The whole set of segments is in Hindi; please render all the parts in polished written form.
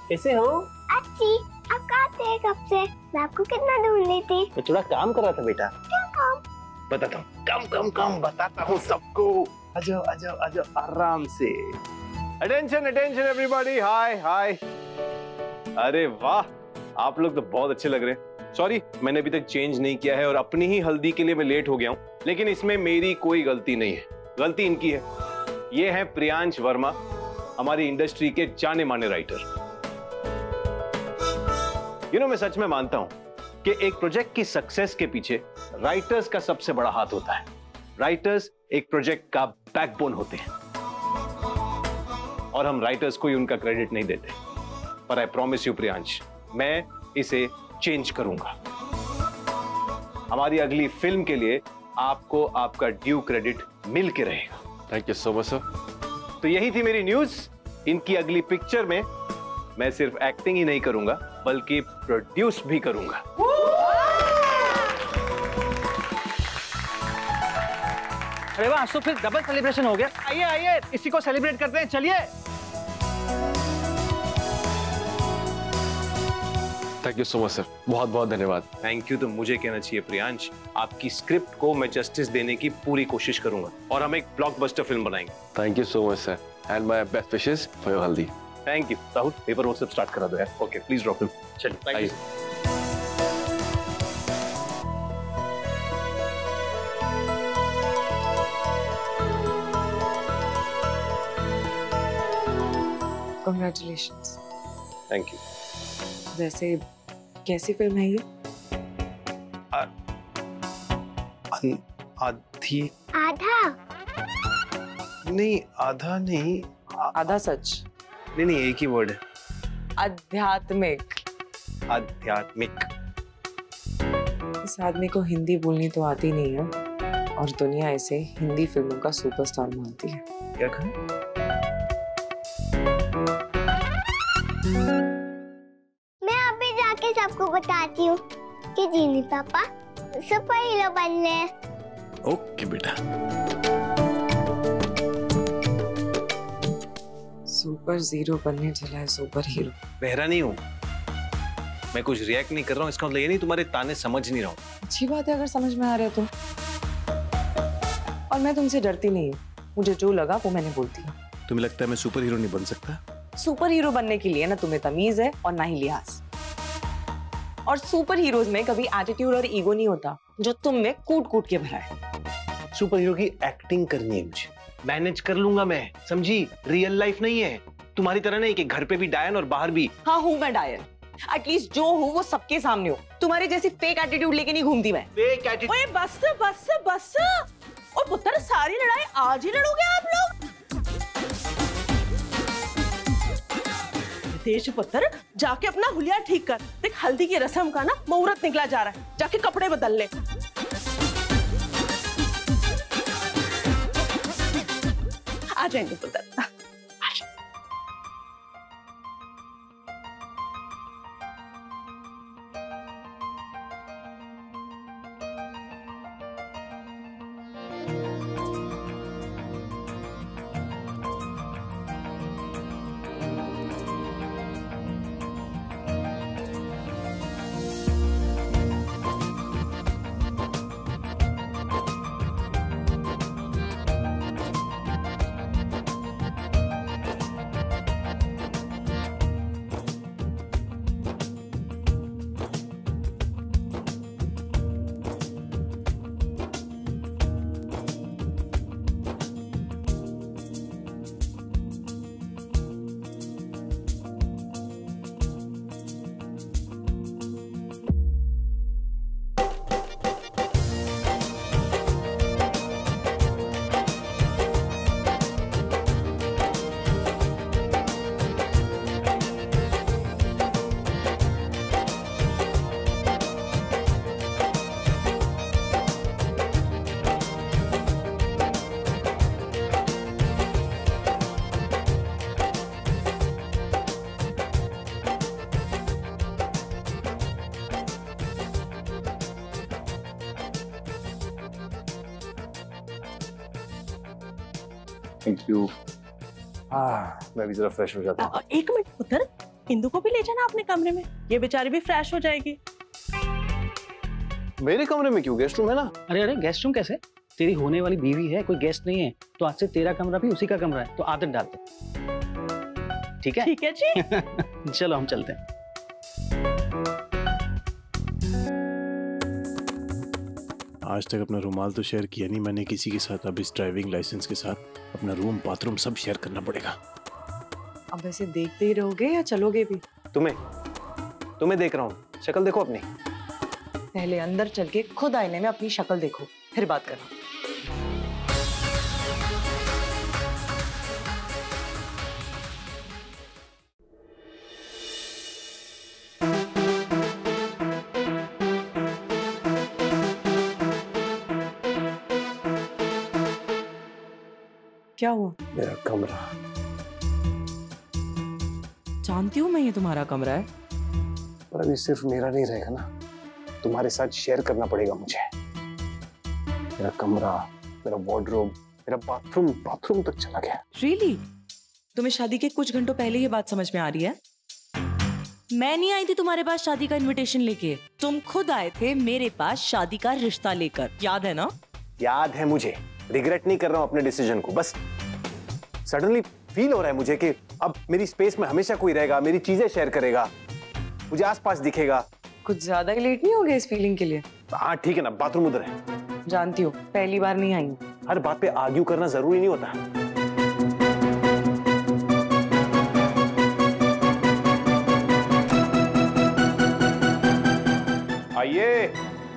कैसे हो? अच्छी। आप कहाँ थे कब से? मैं आपको कितना ढूंढ रही थी। मैं थोड़ा काम कर रहा था बेटा। क्या काम? बताता हूँ। काम बताता हूँ सबको। आजाओ आजाओ आजाओ आराम से। Attention attention everybody. Hi hi. अरे वाह, आप लोग तो बहुत अच्छे लग रहे हैं। सॉरी, मैंने अभी तक चेंज नहीं किया है और अपनी ही हल्दी के लिए मैं लेट हो गया हूँ, लेकिन इसमें मेरी कोई गलती नहीं है, गलती इनकी है। ये है प्रियांश वर्मा, हमारी इंडस्ट्री के जाने माने राइटर। मैं सच में मानता हूं कि एक प्रोजेक्ट की सक्सेस के पीछे राइटर्स का सबसे बड़ा हाथ होता है। राइटर्स एक प्रोजेक्ट का बैकबोन होते हैं और हम राइटर्स को ही उनका क्रेडिट नहीं देते। पर आई प्रॉमिस यू प्रियांश, मैं इसे चेंज करूंगा। हमारी अगली फिल्म के लिए आपको आपका ड्यू क्रेडिट मिल के रहेगा। Thank you so much sir. तो यही थी मेरी न्यूज। इनकी अगली पिक्चर में मैं सिर्फ एक्टिंग ही नहीं करूंगा बल्कि प्रोड्यूस भी करूंगा। अरे वाह, आज तो फिर डबल सेलिब्रेशन हो गया। आइए आइए, इसी को सेलिब्रेट करते हैं, चलिए। Thank you so much sir, बहुत बहुत धन्यवाद। थैंक यू तो मुझे कहना चाहिए प्रियांश। आपकी स्क्रिप्ट को मैं जस्टिस देने की पूरी कोशिश करूंगा और हम एक ब्लॉकबस्टर फिल्म बनाएंगे। Thank you so much sir and my best wishes for your haldi. Thank you. Rahul, paper work सब स्टार्ट करा दो यार। Okay, please drop him. चलिए। Congratulations. Thank you. वैसे कैसी फिल्म है ये? आधी आधा? नहीं, आधा नहीं। आधा सच। नहीं, एक ही वर्ड है। आध्यात्मिक। आध्यात्मिक। इस आदमी को हिंदी बोलनी तो आती नहीं है और दुनिया इसे हिंदी फिल्मों का सुपरस्टार मानती है। क्या कहा? मैं अभी जाके सबको बताती हूँ कि जीनी पापा सुपर हीरो बन ले। ओके बेटा। सुपर जीरो बनने चला है सुपर हीरो। बहरा नहीं हूँ मैं, कुछ रिएक्ट नहीं कर रहा हूँ। इसका मतलब ये नहीं तुम्हारे ताने समझ नहीं रहा हूँ। अच्छी बात है अगर समझ में आ रहा है तो। और मैं तुमसे डरती नहीं हूँ, मुझे जो लगा वो मैंने बोलती हूँ। तुम्हें लगता है मैं सुपर हीरो नहीं बन सकता? सुपर हीरो बनने के लिए ना तुम्हें तमीज है और ना ही लिहाज। और सुपर हीरोज में कभी एटीट्यूड और ईगो नहीं होता जो तुम में कूट कूट के भरा है। सुपर हीरो की एक्टिंग करनी है मुझे, मैनेज कर लूंगा मैं, समझी? रियल लाइफ नहीं है तुम्हारी तरह नहीं कि घर पे भी डायन और बाहर भी। हाँ हूँ मैं डायन, एटलीस्ट जो हूँ वो सबके सामने हो। तुम्हारे जैसी फेक एटीट्यूड लेके नहीं घूमती मैं। Fake attitude? ओए बस बस बस। और पुत्र, सारी लड़ाई आज ही लड़ोगे आप लोग? तेज पुत्र, जाके अपना हुलिया ठीक कर। देख, हल्दी की रस्म का ना मुहूर्त निकला जा रहा है, जाके कपड़े बदल ले। आ जाएंगे पुत्र। Thank you. मैं भी जरा फ्रेश हो जाता हूँ। एक मिनट पुत्र, इंदु को भी ले जाना अपने कमरे में, ये बेचारी भी फ्रेश हो जाएगी। मेरे कमरे में क्यों? गेस्ट रूम है ना। अरे अरे गेस्ट रूम कैसे? तेरी होने वाली बीवी है, कोई गेस्ट नहीं है, तो आज से तेरा कमरा भी उसी का कमरा है, तो आदत डालते। ठीक है? ठीक है जी। चलो हम चलते हैं। आज तक अपना रुमाल तो शेयर किया नहीं मैंने किसी के साथ, अब इस ड्राइविंग लाइसेंस के साथ अपना रूम बाथरूम सब शेयर करना पड़ेगा। अब वैसे देखते ही रहोगे या चलोगे भी? तुम्हें देख रहा हूँ, शक्ल देखो अपनी। पहले अंदर चल के खुद आईने में अपनी शक्ल देखो, फिर बात करना। क्या हुआ? मेरा कमरा। जानती हूँ मैं ये तुम्हारा कमरा है, पर अभी सिर्फ मेरा नहीं रहेगा ना, तुम्हारे साथ शेयर करना पड़ेगा मुझे। मेरा कमरा, मेरा वार्डरोब, मेरा बाथरूम तक चला गया। रियली? तुम्हें शादी के कुछ घंटों पहले ये बात समझ में आ रही है? मैं नहीं आई थी तुम्हारे पास शादी का इनविटेशन लेके, तुम खुद आए थे मेरे पास शादी का रिश्ता लेकर, याद है ना? याद है मुझे, रिग्रेट नहीं कर रहा हूँ अपने डिसीजन को, बस सडनली फील हो रहा है मुझे कि अब मेरी स्पेस में हमेशा कोई रहेगा, मेरी चीजें शेयर करेगा, मुझे आसपास दिखेगा। कुछ ज्यादा ही लेट नहीं हो गया इस फीलिंग के लिए? हाँ ठीक है ना, बाथरूम उधर है। जानती हो पहली बार नहीं आई। हर बात पे आर्ग्यू करना जरूरी नहीं होता। आइए।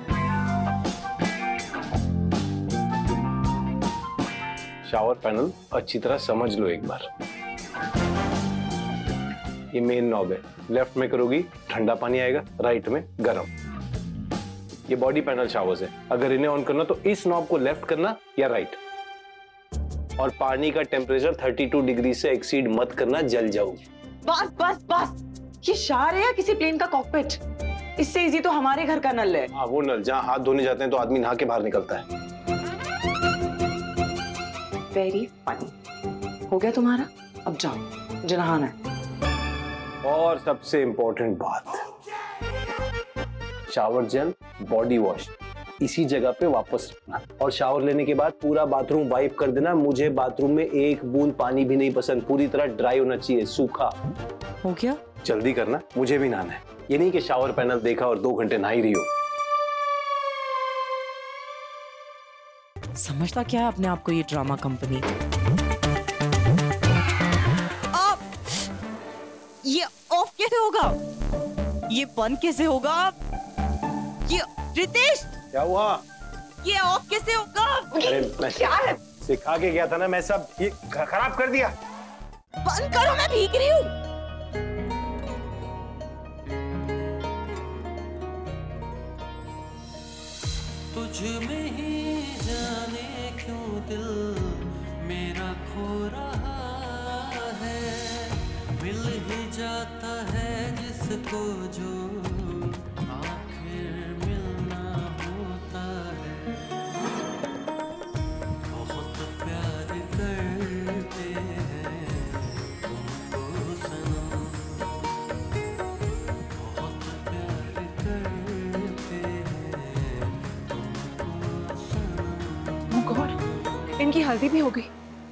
शावर पैनल अच्छी तरह समझ लो एक बार। ये मेन नॉब है, लेफ्ट में करोगी ठंडा पानी आएगा, राइट में गर्म। ये बॉडी पैनल शावर्स है, अगर इन्हें ऑन करना तो इस नॉब को लेफ्ट करना या राइट। और पानी का टेम्परेचर 32 डिग्री से एक्सीड मत करना, जल जाओगी। बस बस बस, ये शावर है या किसी प्लेन का कॉकपिट? इससे इजी तो हमारे घर का नल है। हाँ वो नल, जहाँ हाथ धोने जाते हैं तो आदमी नहा के बाहर निकलता है। Very funny. हो गया तुम्हारा? अब जाओ, मुझे नहाना है। और सबसे इंपॉर्टेंट बात, शावर जेल, बॉडी वॉश इसी जगह पे वापस रखना, और शावर लेने के बाद पूरा बाथरूम वाइप कर देना। मुझे बाथरूम में एक बूंद पानी भी नहीं पसंद, पूरी तरह ड्राई होना चाहिए, सूखा। हो गया? जल्दी करना, मुझे भी नहाना है। ये नहीं कि शावर पैनल देखा और 2 घंटे नहा ही रही हो। समझता क्या है अपने आप को ये ड्रामा कंपनी? ये ऑफ कैसे होगा? ये बंद कैसे होगा? ये रितेश, क्या हुआ? ये ऑफ कैसे होगा? अरे मैं क्या है? सिखा के गया था ना, मैं सब ये खराब कर दिया। बंद करो, मैं भीग रही हूँ। तुझ में ही जाने क्यों दिल मेरा खो रहा है, मिल ही जाता है जिसको जो आखिर मिलना होता है। बहुत प्यार करते हैं तुमको सनम, बहुत प्यार करते हैं तुमको सनम। गॉड, इनकी हल्दी भी हो गई,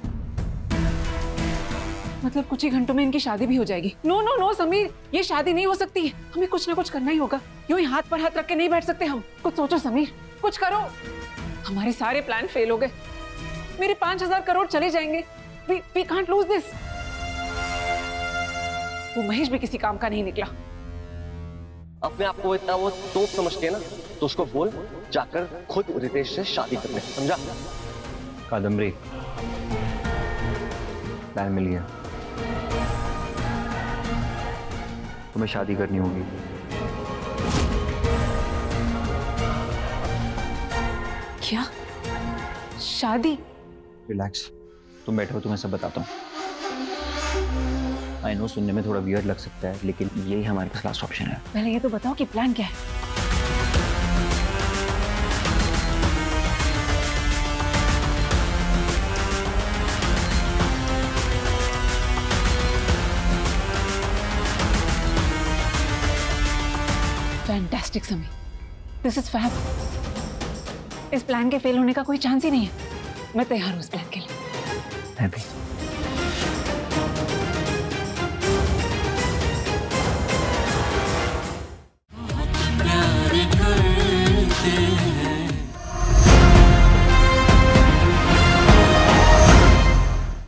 मतलब कुछ ही घंटों में इनकी शादी भी हो जाएगी। नो नो नो समीर, ये शादी नहीं हो सकती है, हमें कुछ ना कुछ करना ही होगा। यूं ही हाथ पर हाथ रख के नहीं बैठ सकते हम। कुछ सोचो समीर, कुछ करो। हमारे सारे प्लान फेल हो गए, मेरे 5000 करोड़ चले जाएंगे। We can't lose this. वो महेश भी किसी काम का नहीं निकला। अपने आप को इतना वो तोप समझते हैं ना, तो उसको बोल जाकर खुद रितेश से शादी कर ले, समझा? कादम्बरी, प्लान मिल गया, तुम्हें शादी करनी होगी। क्या? शादी? रिलैक्स, तुम बैठो, तुम्हें सब बताता हूँ। आई नो सुनने में थोड़ा वियर्ड लग सकता है, लेकिन यही हमारे पास लास्ट ऑप्शन है। पहले ये तो बताओ कि प्लान क्या है। Fantastic Sami, this is fab. इस प्लान के फेल होने का कोई चांस ही नहीं है। मैं तैयार हूँ इस प्लान के लिए। मैं भी।